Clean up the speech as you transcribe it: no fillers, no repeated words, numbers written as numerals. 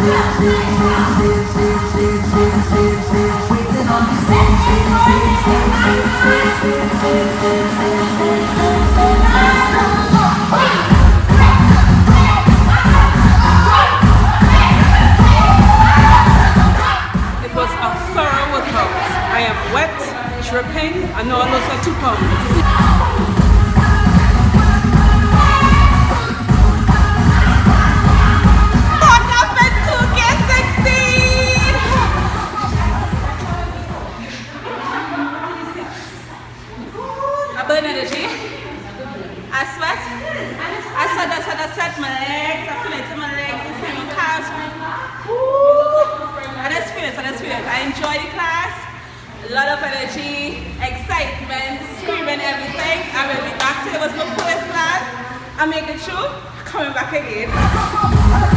was a thorough workout. I am wet, dripping, and now I lost like 2 pounds. I burn energy. I sweat. I sweat my legs. I feel it in my legs. I feel my calves. I just feel it. I enjoy the class. A lot of energy, excitement, screaming, everything. I will be back to it. It was my first class. I'm making sure coming back again.